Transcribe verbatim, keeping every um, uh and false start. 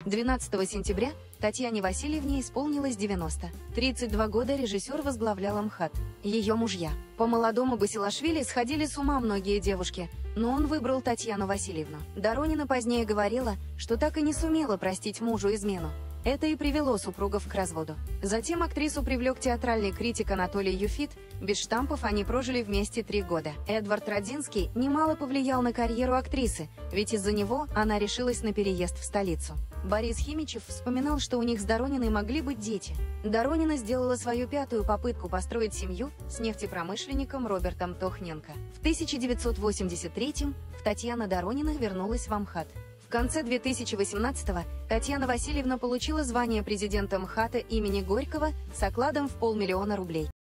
двенадцатого сентября Татьяне Васильевне исполнилось девяносто. тридцать два года режиссер возглавлял МХАТ. Ее мужья. По молодому Басилашвили сходили с ума многие девушки, но он выбрал Татьяну Васильевну. Доронина позднее говорила, что так и не сумела простить мужу измену. Это и привело супругов к разводу. Затем актрису привлек театральный критик Анатолий Юфит. Без штампов они прожили вместе три года. Эдвард Родзинский немало повлиял на карьеру актрисы, ведь из-за него она решилась на переезд в столицу. Борис Химичев вспоминал, что у них с Дорониной могли быть дети. Доронина сделала свою пятую попытку построить семью с нефтепромышленником Робертом Тохненко. В тысяча девятьсот восемьдесят третьем Татьяна Доронина вернулась в МХАТ. В конце две тысячи восемнадцатого Татьяна Васильевна получила звание президента МХАТа имени Горького с окладом в полмиллиона рублей.